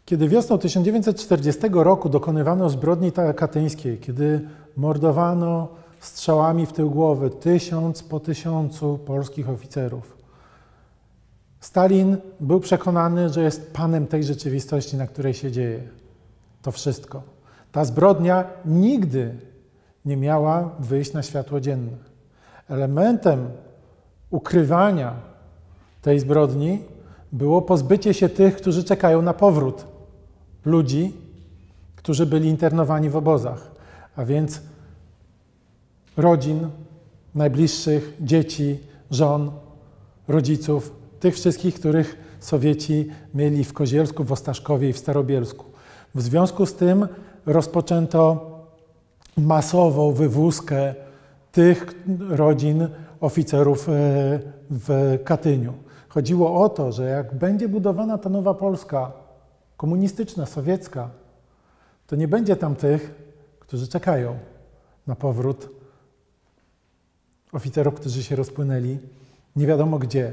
Kiedy wiosną 1940 roku dokonywano zbrodni katyńskiej, kiedy mordowano strzałami w tył głowy 1000 po 1000 polskich oficerów, Stalin był przekonany, że jest panem tej rzeczywistości, na której się dzieje to wszystko. Ta zbrodnia nigdy nie miała wyjść na światło dzienne. Elementem ukrywania tej zbrodni było pozbycie się tych, którzy czekają na powrót ludzi, którzy byli internowani w obozach, a więc rodzin, najbliższych, dzieci, żon, rodziców, tych wszystkich, których Sowieci mieli w Kozielsku, w Ostaszkowie i w Starobielsku. W związku z tym rozpoczęto masową wywózkę tych rodzin oficerów w Katyniu. Chodziło o to, że jak będzie budowana ta nowa Polska, komunistyczna, sowiecka, to nie będzie tam tych, którzy czekają na powrót oficerów, którzy się rozpłynęli nie wiadomo gdzie.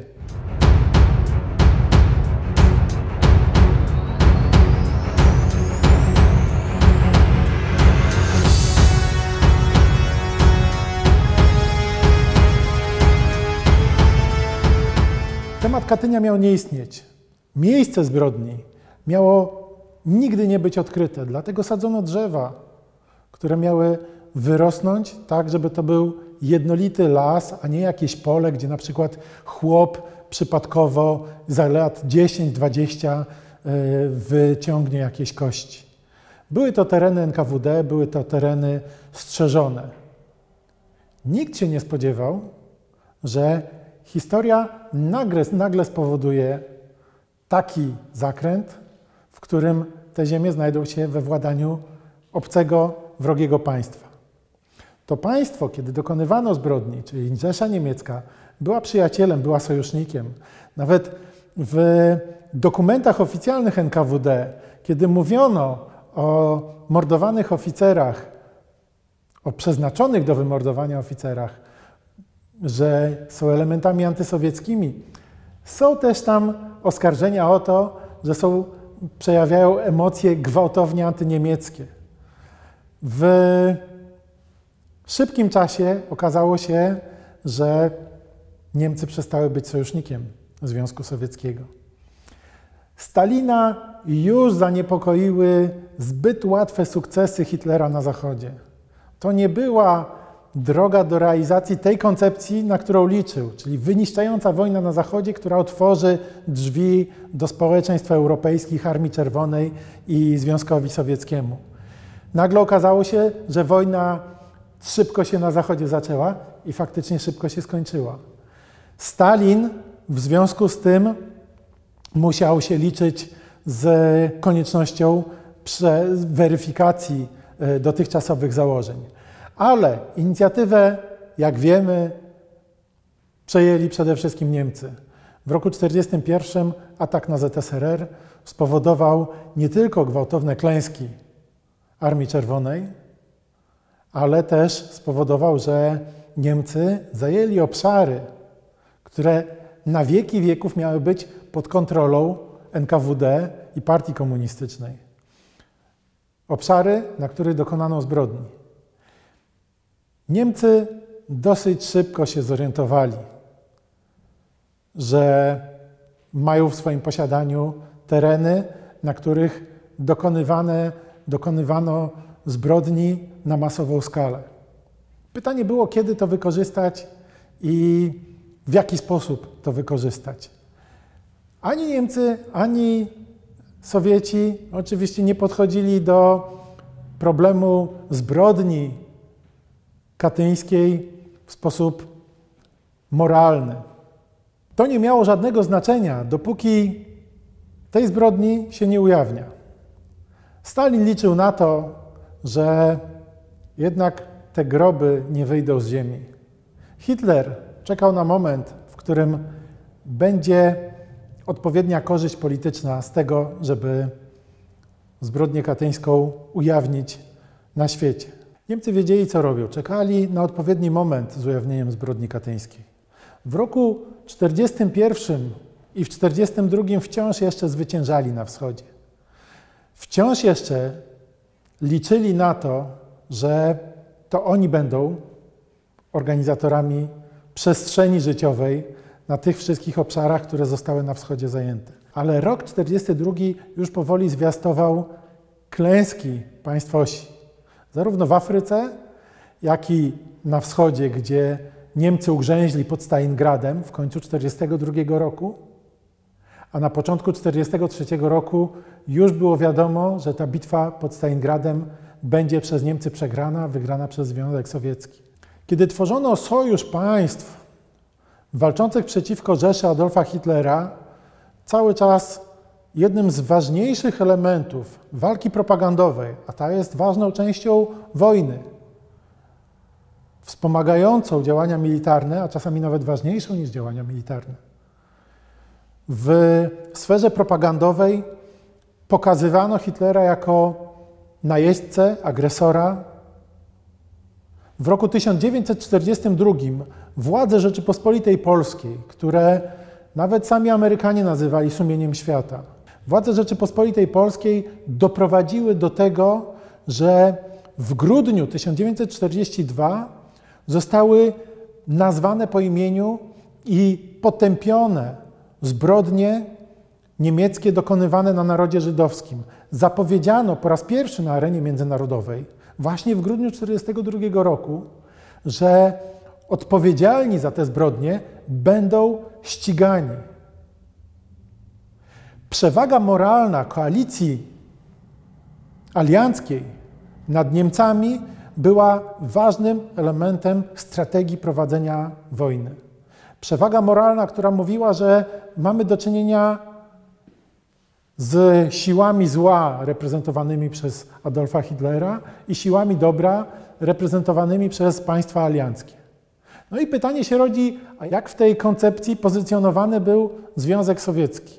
Temat Katynia miał nie istnieć. Miejsce zbrodni miało nigdy nie być odkryte, dlatego sadzono drzewa, które miały wyrosnąć tak, żeby to był jednolity las, a nie jakieś pole, gdzie na przykład chłop przypadkowo za lat 10-20 wyciągnie jakieś kości. Były to tereny NKWD, były to tereny strzeżone. Nikt się nie spodziewał, że historia nagle spowoduje taki zakręt, w którym te ziemie znajdą się we władaniu obcego, wrogiego państwa. To państwo, kiedy dokonywano zbrodni, czyli Rzesza Niemiecka, była przyjacielem, była sojusznikiem. Nawet w dokumentach oficjalnych NKWD, kiedy mówiono o mordowanych oficerach, o przeznaczonych do wymordowania oficerach, że są elementami antysowieckimi, są też tam oskarżenia o to, że przejawiają emocje gwałtownie antyniemieckie. W szybkim czasie okazało się, że Niemcy przestały być sojusznikiem Związku Sowieckiego. Stalina już zaniepokoiły zbyt łatwe sukcesy Hitlera na Zachodzie. To nie była droga do realizacji tej koncepcji, na którą liczył, czyli wyniszczająca wojna na Zachodzie, która otworzy drzwi do społeczeństw europejskich, Armii Czerwonej i Związkowi Sowieckiemu. Nagle okazało się, że wojna szybko się na Zachodzie zaczęła i faktycznie szybko się skończyła. Stalin w związku z tym musiał się liczyć z koniecznością weryfikacji dotychczasowych założeń. Ale inicjatywę, jak wiemy, przejęli przede wszystkim Niemcy. W roku 1941 atak na ZSRR spowodował nie tylko gwałtowne klęski Armii Czerwonej, ale też spowodował, że Niemcy zajęli obszary, które na wieki wieków miały być pod kontrolą NKWD i Partii Komunistycznej. Obszary, na których dokonano zbrodni. Niemcy dosyć szybko się zorientowali, że mają w swoim posiadaniu tereny, na których dokonywano zbrodni na masową skalę. Pytanie było, kiedy to wykorzystać i w jaki sposób to wykorzystać. Ani Niemcy, ani Sowieci oczywiście nie podchodzili do problemu zbrodni katyńskiej w sposób moralny. To nie miało żadnego znaczenia, dopóki tej zbrodni się nie ujawnia. Stalin liczył na to, że jednak te groby nie wyjdą z ziemi. Hitler czekał na moment, w którym będzie odpowiednia korzyść polityczna z tego, żeby zbrodnię katyńską ujawnić na świecie. Niemcy wiedzieli, co robią. Czekali na odpowiedni moment z ujawnieniem zbrodni katyńskiej. W roku 1941 i w 1942 wciąż jeszcze zwyciężali na wschodzie. wciąż jeszcze liczyli na to, że to oni będą organizatorami przestrzeni życiowej na tych wszystkich obszarach, które zostały na wschodzie zajęte. Ale rok 1942 już powoli zwiastował klęski państw osi. Zarówno w Afryce, jak i na wschodzie, gdzie Niemcy ugrzęźli pod Stalingradem w końcu 1942 roku, a na początku 1943 roku już było wiadomo, że ta bitwa pod Stalingradem będzie przez Niemcy przegrana, wygrana przez Związek Sowiecki. Kiedy tworzono sojusz państw walczących przeciwko Rzeszy Adolfa Hitlera, cały czas jednym z ważniejszych elementów walki propagandowej, a ta jest ważną częścią wojny, wspomagającą działania militarne, a czasami nawet ważniejszą niż działania militarne. W sferze propagandowej pokazywano Hitlera jako najeźdźcę, agresora. W roku 1942 władze Rzeczypospolitej Polskiej, które nawet sami Amerykanie nazywali sumieniem świata, władze Rzeczypospolitej Polskiej doprowadziły do tego, że w grudniu 1942 zostały nazwane po imieniu i potępione zbrodnie niemieckie dokonywane na narodzie żydowskim. Zapowiedziano po raz pierwszy na arenie międzynarodowej, właśnie w grudniu 1942 roku, że odpowiedzialni za te zbrodnie będą ścigani. Przewaga moralna koalicji alianckiej nad Niemcami była ważnym elementem strategii prowadzenia wojny. Przewaga moralna, która mówiła, że mamy do czynienia z siłami zła reprezentowanymi przez Adolfa Hitlera i siłami dobra reprezentowanymi przez państwa alianckie. No i pytanie się rodzi, a jak w tej koncepcji pozycjonowany był Związek Sowiecki?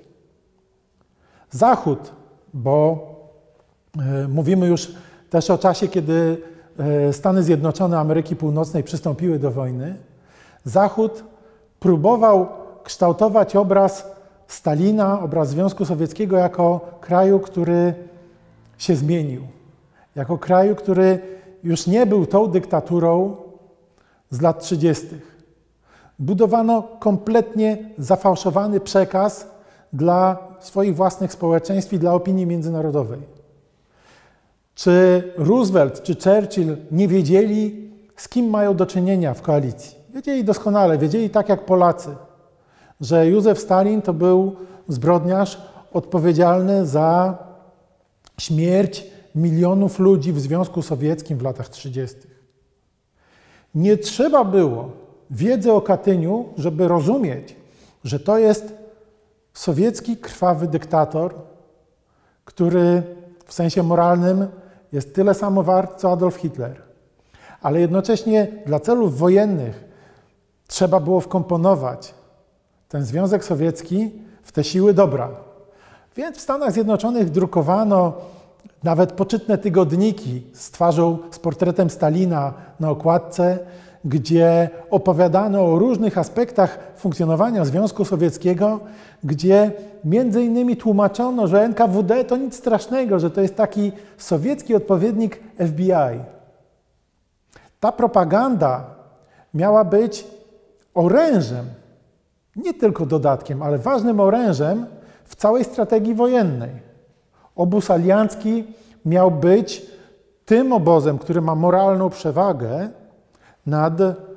Zachód, bo mówimy już też o czasie, kiedy Stany Zjednoczone Ameryki Północnej przystąpiły do wojny, Zachód próbował kształtować obraz Stalina, obraz Związku Sowieckiego jako kraju, który się zmienił. Jako kraju, który już nie był tą dyktaturą z lat 30. Budowano kompletnie zafałszowany przekaz dla swoich własnych społeczeństw i dla opinii międzynarodowej. Czy Roosevelt, czy Churchill nie wiedzieli, z kim mają do czynienia w koalicji? Wiedzieli doskonale, wiedzieli tak jak Polacy, że Józef Stalin to był zbrodniarz odpowiedzialny za śmierć milionów ludzi w Związku Sowieckim w latach 30. Nie trzeba było wiedzy o Katyniu, żeby rozumieć, że to jest sowiecki krwawy dyktator, który w sensie moralnym jest tyle samo wart, co Adolf Hitler. Ale jednocześnie dla celów wojennych trzeba było wkomponować ten Związek Sowiecki w te siły dobra. Więc w Stanach Zjednoczonych drukowano nawet poczytne tygodniki z twarzą, z portretem Stalina na okładce, gdzie opowiadano o różnych aspektach funkcjonowania Związku Sowieckiego, gdzie między innymi tłumaczono, że NKWD to nic strasznego, że to jest taki sowiecki odpowiednik FBI. Ta propaganda miała być orężem, nie tylko dodatkiem, ale ważnym orężem w całej strategii wojennej. Obóz aliancki miał być tym obozem, który ma moralną przewagę nad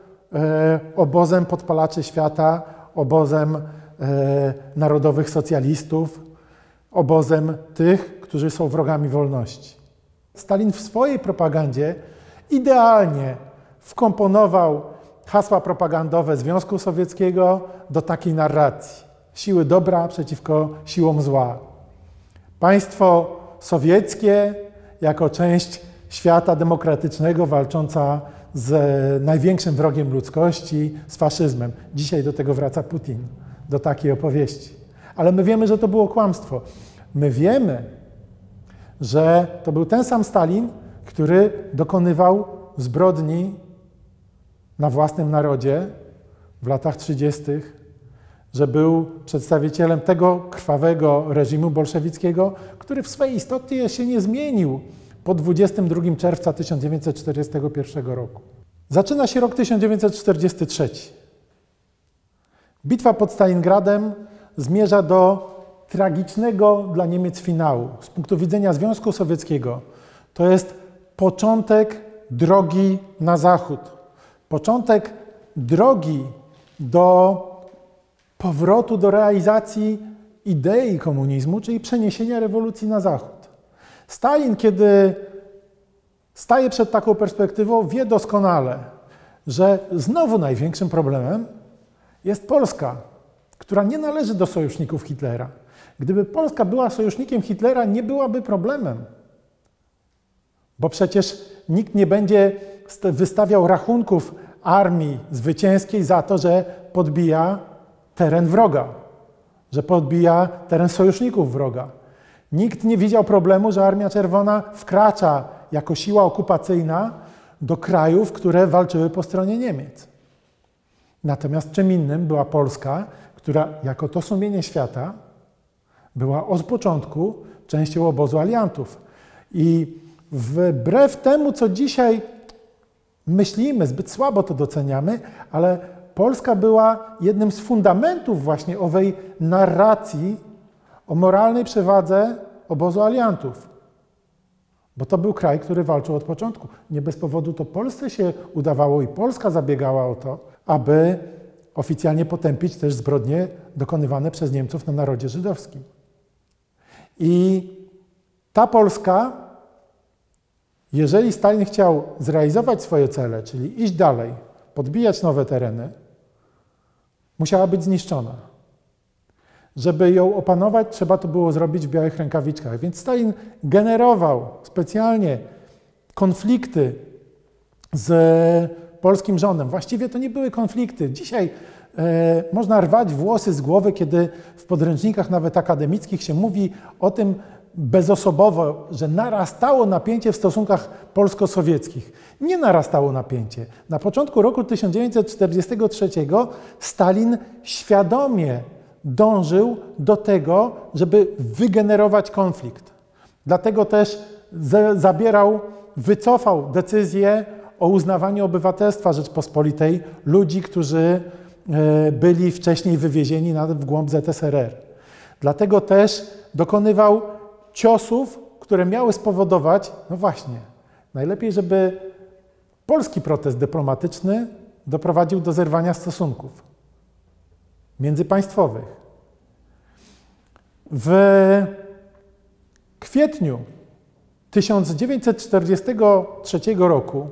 obozem podpalaczy świata, obozem narodowych socjalistów, obozem tych, którzy są wrogami wolności. Stalin w swojej propagandzie idealnie wkomponował hasła propagandowe Związku Sowieckiego do takiej narracji. Siły dobra przeciwko siłom zła. Państwo sowieckie jako część świata demokratycznego walcząca z największym wrogiem ludzkości, z faszyzmem. Dzisiaj do tego wraca Putin, do takiej opowieści. Ale my wiemy, że to było kłamstwo. My wiemy, że to był ten sam Stalin, który dokonywał zbrodni na własnym narodzie w latach 30., że był przedstawicielem tego krwawego reżimu bolszewickiego, który w swej istocie się nie zmienił po 22 czerwca 1941 roku. Zaczyna się rok 1943. Bitwa pod Stalingradem zmierza do tragicznego dla Niemiec finału. Z punktu widzenia Związku Sowieckiego to jest początek drogi na zachód. Początek drogi do powrotu do realizacji idei komunizmu, czyli przeniesienia rewolucji na zachód. Stalin, kiedy staje przed taką perspektywą, wie doskonale, że znowu największym problemem jest Polska, która nie należy do sojuszników Hitlera. Gdyby Polska była sojusznikiem Hitlera, nie byłaby problemem. Bo przecież nikt nie będzie wystawiał rachunków armii zwycięskiej za to, że podbija teren wroga, że podbija teren sojuszników wroga. Nikt nie widział problemu, że Armia Czerwona wkracza jako siła okupacyjna do krajów, które walczyły po stronie Niemiec. Natomiast czym innym była Polska, która jako to sumienie świata była od początku częścią obozu aliantów. I wbrew temu, co dzisiaj myślimy, zbyt słabo to doceniamy, ale Polska była jednym z fundamentów właśnie owej narracji o moralnej przewadze obozu aliantów. Bo to był kraj, który walczył od początku. Nie bez powodu to Polsce się udawało i Polska zabiegała o to, aby oficjalnie potępić też zbrodnie dokonywane przez Niemców na narodzie żydowskim. I ta Polska, jeżeli Stalin chciał zrealizować swoje cele, czyli iść dalej, podbijać nowe tereny, musiała być zniszczona. Żeby ją opanować, trzeba to było zrobić w białych rękawiczkach. Więc Stalin generował specjalnie konflikty z polskim rządem. Właściwie to nie były konflikty. Dzisiaj można rwać włosy z głowy, kiedy w podręcznikach nawet akademickich się mówi o tym bezosobowo, że narastało napięcie w stosunkach polsko-sowieckich. Nie narastało napięcie. Na początku roku 1943 Stalin świadomie dążył do tego, żeby wygenerować konflikt. Dlatego też wycofał decyzję o uznawaniu obywatelstwa Rzeczpospolitej ludzi, którzy byli wcześniej wywiezieni w głąb ZSRR. Dlatego też dokonywał ciosów, które miały spowodować, no właśnie, najlepiej, żeby polski protest dyplomatyczny doprowadził do zerwania stosunków międzypaństwowych. W kwietniu 1943 roku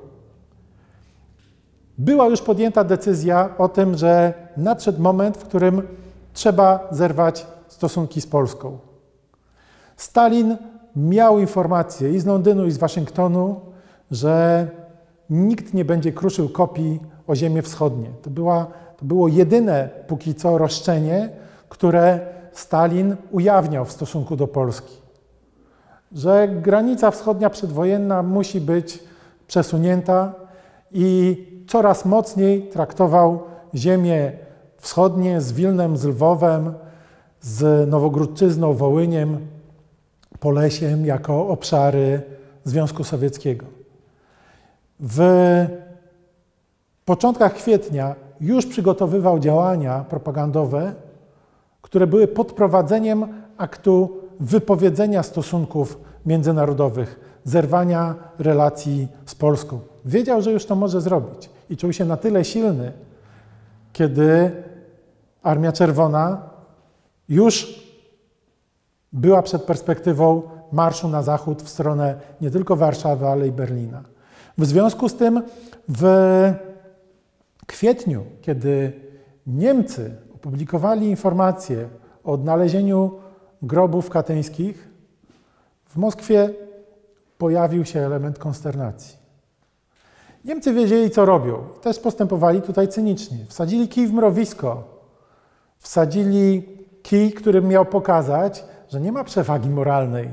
była już podjęta decyzja o tym, że nadszedł moment, w którym trzeba zerwać stosunki z Polską. Stalin miał informacje i z Londynu, i z Waszyngtonu, że nikt nie będzie kruszył kopii o ziemię wschodnie. To było jedyne póki co roszczenie, które Stalin ujawniał w stosunku do Polski. Że granica wschodnia przedwojenna musi być przesunięta i coraz mocniej traktował ziemię wschodnie z Wilnem, z Lwowem, z Nowogródczyzną, Wołyniem, Polesiem jako obszary Związku Sowieckiego. W początkach kwietnia już przygotowywał działania propagandowe, które były podprowadzeniem aktu wypowiedzenia stosunków międzynarodowych, zerwania relacji z Polską. Wiedział, że już to może zrobić i czuł się na tyle silny, kiedy Armia Czerwona już była przed perspektywą marszu na zachód w stronę nie tylko Warszawy, ale i Berlina. W związku z tym w kwietniu, kiedy Niemcy opublikowali informacje o odnalezieniu grobów katyńskich, w Moskwie pojawił się element konsternacji. Niemcy wiedzieli, co robią. Też postępowali tutaj cynicznie. Wsadzili kij w mrowisko. Wsadzili kij, który miał pokazać, że nie ma przewagi moralnej.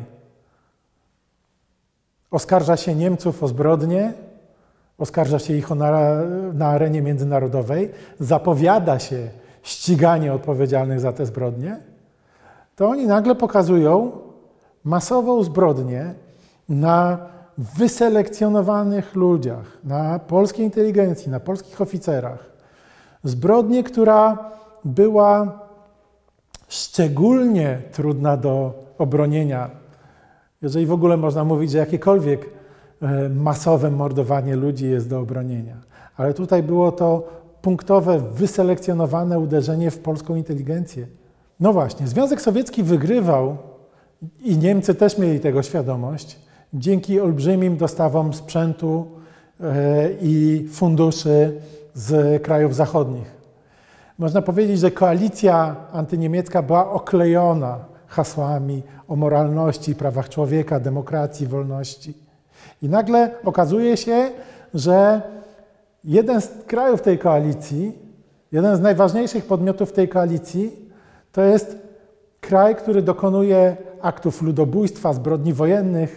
Oskarża się Niemców o zbrodnie, oskarża się ich na arenie międzynarodowej, zapowiada się ściganie odpowiedzialnych za te zbrodnie, to oni nagle pokazują masową zbrodnię na wyselekcjonowanych ludziach, na polskiej inteligencji, na polskich oficerach. Zbrodnię, która była szczególnie trudna do obronienia, jeżeli w ogóle można mówić, że jakiekolwiek masowe mordowanie ludzi jest do obronienia. Ale tutaj było to punktowe, wyselekcjonowane uderzenie w polską inteligencję. No właśnie, Związek Sowiecki wygrywał i Niemcy też mieli tego świadomość dzięki olbrzymim dostawom sprzętu i funduszy z krajów zachodnich. Można powiedzieć, że koalicja antyniemiecka była oklejona hasłami o moralności, prawach człowieka, demokracji, wolności. I nagle okazuje się, że jeden z krajów tej koalicji, jeden z najważniejszych podmiotów tej koalicji, to jest kraj, który dokonuje aktów ludobójstwa, zbrodni wojennych.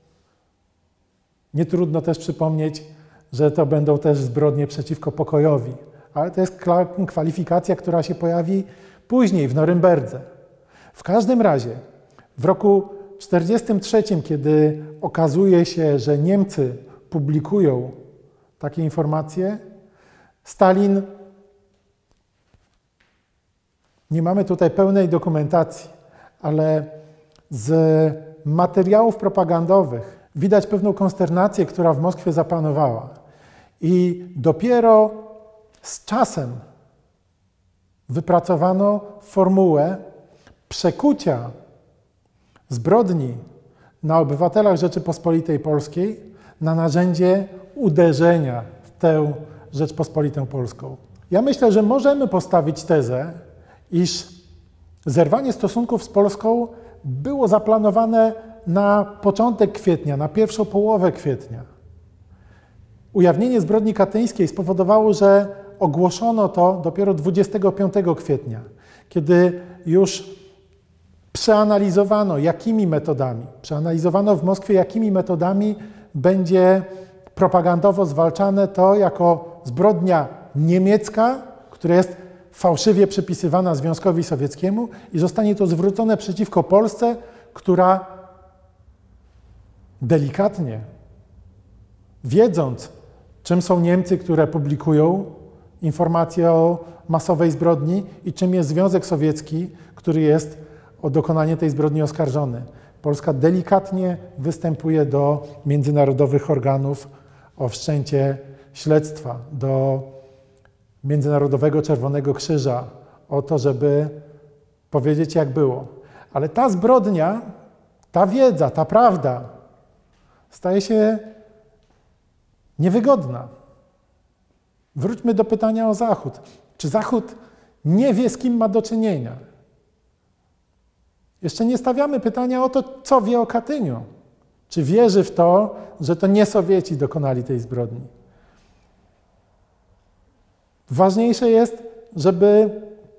Nie trudno też przypomnieć, że to będą też zbrodnie przeciwko pokojowi. Ale to jest kwalifikacja, która się pojawi później w Norymberdze. W każdym razie w roku 1943, kiedy okazuje się, że Niemcy publikują takie informacje, Stalin, nie mamy tutaj pełnej dokumentacji, ale z materiałów propagandowych widać pewną konsternację, która w Moskwie zapanowała. I dopiero z czasem wypracowano formułę przekucia zbrodni na obywatelach Rzeczypospolitej Polskiej na narzędzie uderzenia w tę Rzeczpospolitą Polską. Ja myślę, że możemy postawić tezę, iż zerwanie stosunków z Polską było zaplanowane na początek kwietnia, na pierwszą połowę kwietnia. Ujawnienie zbrodni katyńskiej spowodowało, że ogłoszono to dopiero 25 kwietnia, kiedy już przeanalizowano, przeanalizowano w Moskwie, jakimi metodami będzie propagandowo zwalczane to jako zbrodnia niemiecka, która jest fałszywie przypisywana Związkowi Sowieckiemu i zostanie to zwrócone przeciwko Polsce, która delikatnie, wiedząc, czym są Niemcy, które publikują informacje o masowej zbrodni i czym jest Związek Sowiecki, który jest o dokonanie tej zbrodni oskarżony. Polska delikatnie występuje do międzynarodowych organów o wszczęcie śledztwa, do Międzynarodowego Czerwonego Krzyża, o to, żeby powiedzieć, jak było. Ale ta zbrodnia, ta wiedza, ta prawda staje się niewygodna. Wróćmy do pytania o Zachód. Czy Zachód nie wie, z kim ma do czynienia? Jeszcze nie stawiamy pytania o to, co wie o Katyniu. Czy wierzy w to, że to nie Sowieci dokonali tej zbrodni? Ważniejsze jest, żeby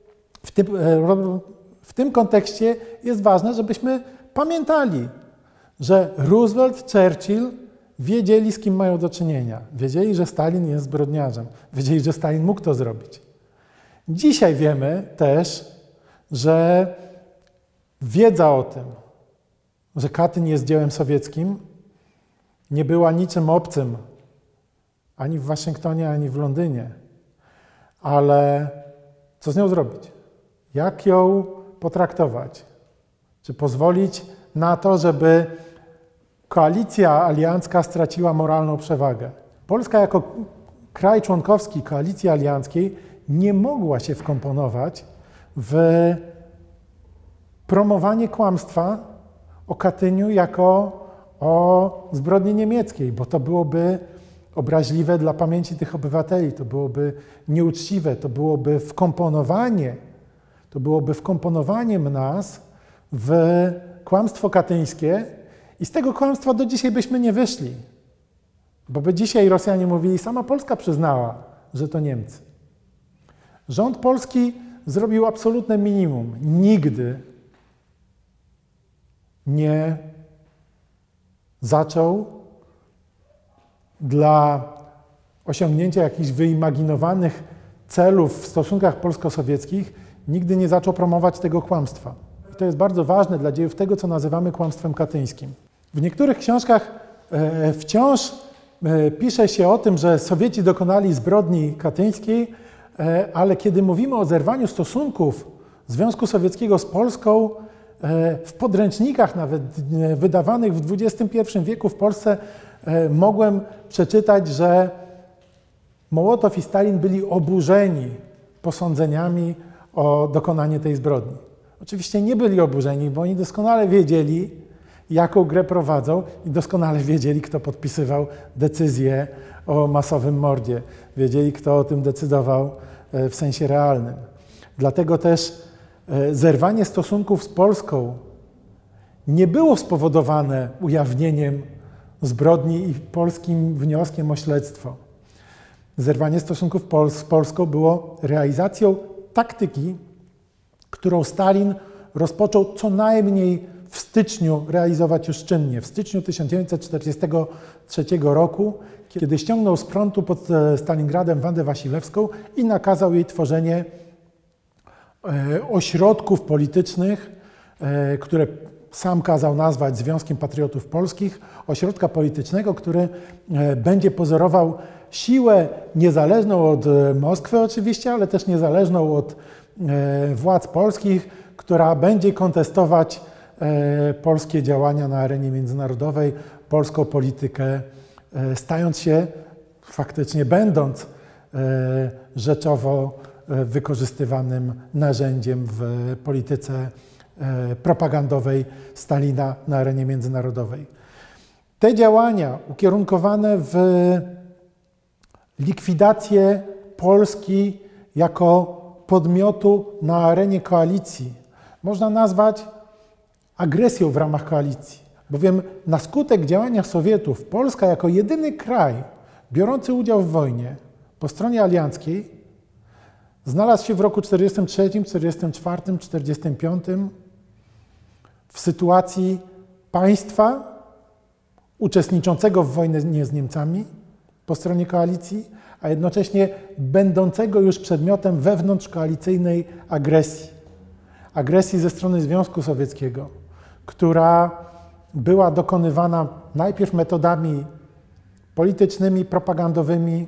w tym kontekście jest ważne, żebyśmy pamiętali, że Roosevelt, Churchill wiedzieli, z kim mają do czynienia. Wiedzieli, że Stalin jest zbrodniarzem. Wiedzieli, że Stalin mógł to zrobić. Dzisiaj wiemy też, że wiedza o tym, że Katyń jest dziełem sowieckim, nie była niczym obcym ani w Waszyngtonie, ani w Londynie. Ale co z nią zrobić? Jak ją potraktować? Czy pozwolić na to, żeby koalicja aliancka straciła moralną przewagę? Polska jako kraj członkowski koalicji alianckiej nie mogła się wkomponować w promowanie kłamstwa o Katyniu jako o zbrodni niemieckiej, bo to byłoby obraźliwe dla pamięci tych obywateli, to byłoby nieuczciwe, to byłoby wkomponowaniem nas w kłamstwo katyńskie i z tego kłamstwa do dzisiaj byśmy nie wyszli. Bo by dzisiaj Rosjanie mówili, sama Polska przyznała, że to Niemcy. Rząd polski zrobił absolutne minimum. Nigdy nie zaczął dla osiągnięcia jakichś wyimaginowanych celów w stosunkach polsko-sowieckich, nigdy nie zaczął promować tego kłamstwa. I to jest bardzo ważne dla dziejów tego, co nazywamy kłamstwem katyńskim. W niektórych książkach wciąż pisze się o tym, że Sowieci dokonali zbrodni katyńskiej, ale kiedy mówimy o zerwaniu stosunków Związku Sowieckiego z Polską, w podręcznikach nawet wydawanych w XXI wieku w Polsce mogłem przeczytać, że Mołotow i Stalin byli oburzeni posądzeniami o dokonanie tej zbrodni. Oczywiście nie byli oburzeni, bo oni doskonale wiedzieli, jaką grę prowadzą i doskonale wiedzieli, kto podpisywał decyzję o masowym mordzie. Wiedzieli, kto o tym decydował w sensie realnym. Dlatego też zerwanie stosunków z Polską nie było spowodowane ujawnieniem zbrodni i polskim wnioskiem o śledztwo. Zerwanie stosunków z Polską było realizacją taktyki, którą Stalin rozpoczął co najmniej w styczniu realizować już czynnie. W styczniu 1943 roku, kiedy ściągnął z frontu pod Stalingradem Wandę Wasilewską i nakazał jej tworzenie ośrodków politycznych, które sam kazał nazwać Związkiem Patriotów Polskich, ośrodka politycznego, który będzie pozorował siłę niezależną od Moskwy oczywiście, ale też niezależną od władz polskich, która będzie kontestować polskie działania na arenie międzynarodowej, polską politykę, stając się, faktycznie będąc rzeczowo wykorzystywanym narzędziem w polityce propagandowej Stalina na arenie międzynarodowej. Te działania ukierunkowane w likwidację Polski jako podmiotu na arenie koalicji można nazwać agresją w ramach koalicji, bowiem na skutek działania Sowietów Polska jako jedyny kraj biorący udział w wojnie po stronie alianckiej znalazł się w roku 1943, 1944, 1945 w sytuacji państwa uczestniczącego w wojnie z Niemcami po stronie koalicji, a jednocześnie będącego już przedmiotem wewnątrzkoalicyjnej agresji. Agresji ze strony Związku Sowieckiego, która była dokonywana najpierw metodami politycznymi, propagandowymi,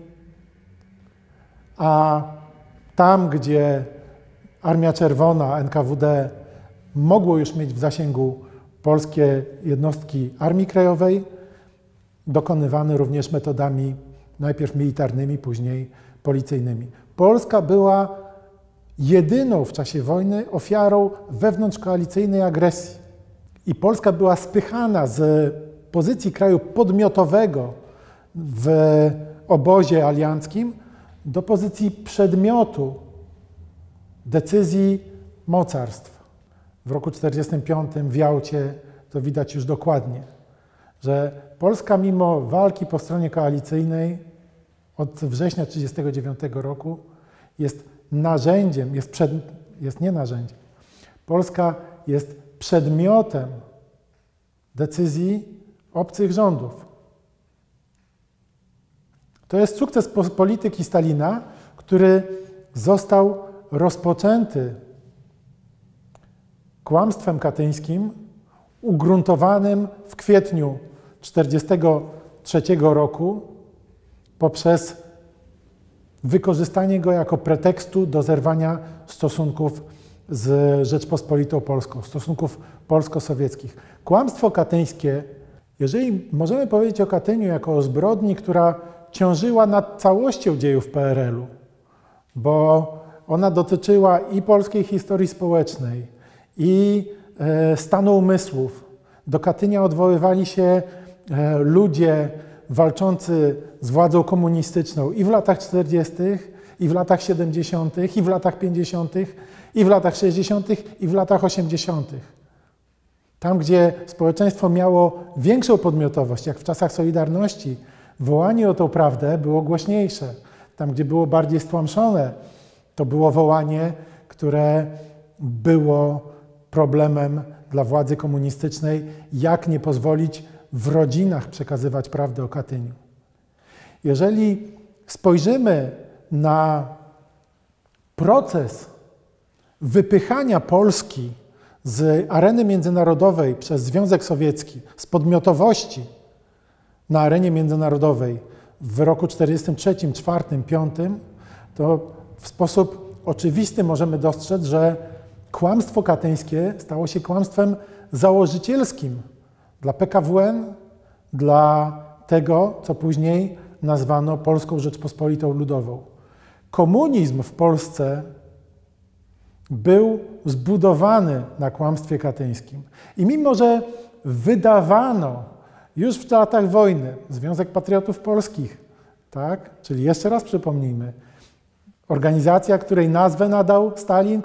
a tam, gdzie Armia Czerwona, NKWD mogło już mieć w zasięgu polskie jednostki Armii Krajowej, dokonywane również metodami najpierw militarnymi, później policyjnymi. Polska była jedyną w czasie wojny ofiarą wewnątrzkoalicyjnej agresji. I Polska była spychana z pozycji kraju podmiotowego w obozie alianckim do pozycji przedmiotu decyzji mocarstw. W roku 1945 w Jałcie to widać już dokładnie, że Polska mimo walki po stronie koalicyjnej od września 1939 roku jest narzędziem, nie narzędziem. Polska jest przedmiotem decyzji obcych rządów. To jest sukces polityki Stalina, który został rozpoczęty kłamstwem katyńskim, ugruntowanym w kwietniu 1943 roku poprzez wykorzystanie go jako pretekstu do zerwania stosunków z Rzeczpospolitą Polską, stosunków polsko-sowieckich. Kłamstwo katyńskie, jeżeli możemy powiedzieć o Katyniu jako o zbrodni, która ciążyła nad całością dziejów PRL-u, bo ona dotyczyła i polskiej historii społecznej, i stanu umysłów. Do Katynia odwoływali się ludzie walczący z władzą komunistyczną i w latach 40., i w latach 70., i w latach 50., i w latach 60., i w latach 80. Tam, gdzie społeczeństwo miało większą podmiotowość, jak w czasach Solidarności, wołanie o tą prawdę było głośniejsze. Tam, gdzie było bardziej stłamszone, to było wołanie, które było problemem dla władzy komunistycznej, jak nie pozwolić w rodzinach przekazywać prawdę o Katyniu. Jeżeli spojrzymy na Proces wypychania Polski z areny międzynarodowej przez Związek Sowiecki, z podmiotowości na arenie międzynarodowej w roku 1943, 1944, 1945, to w sposób oczywisty możemy dostrzec, że kłamstwo katyńskie stało się kłamstwem założycielskim dla PKWN, dla tego, co później nazwano Polską Rzeczpospolitą Ludową. Komunizm w Polsce był zbudowany na kłamstwie katyńskim. I mimo że wydawano już w latach wojny Związek Patriotów Polskich, tak? Czyli jeszcze raz przypomnijmy, organizacja, której nazwę nadał Stalin,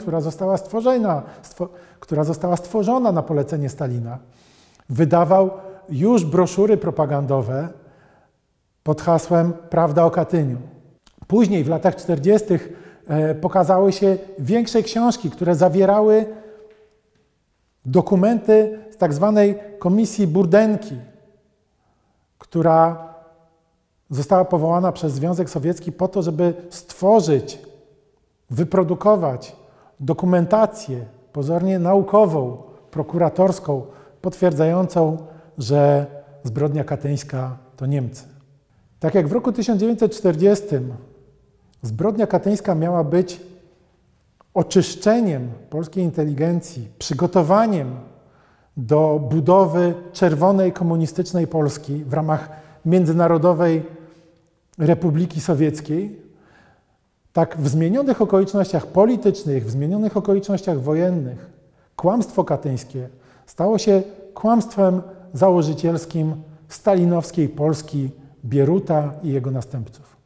która została stworzona na polecenie Stalina, wydawał już broszury propagandowe pod hasłem Prawda o Katyniu. Później w latach 40. pokazały się większe książki, które zawierały dokumenty z tak zwanej Komisji Burdenki, która została powołana przez Związek Sowiecki po to, żeby stworzyć, wyprodukować dokumentację pozornie naukową, prokuratorską, potwierdzającą, że zbrodnia katyńska to Niemcy. Tak jak w roku 1940 zbrodnia katyńska miała być oczyszczeniem polskiej inteligencji, przygotowaniem do budowy czerwonej komunistycznej Polski w ramach Międzynarodowej Republiki Sowieckiej, tak w zmienionych okolicznościach politycznych, w zmienionych okolicznościach wojennych kłamstwo katyńskie stało się kłamstwem założycielskim stalinowskiej Polski Bieruta i jego następców.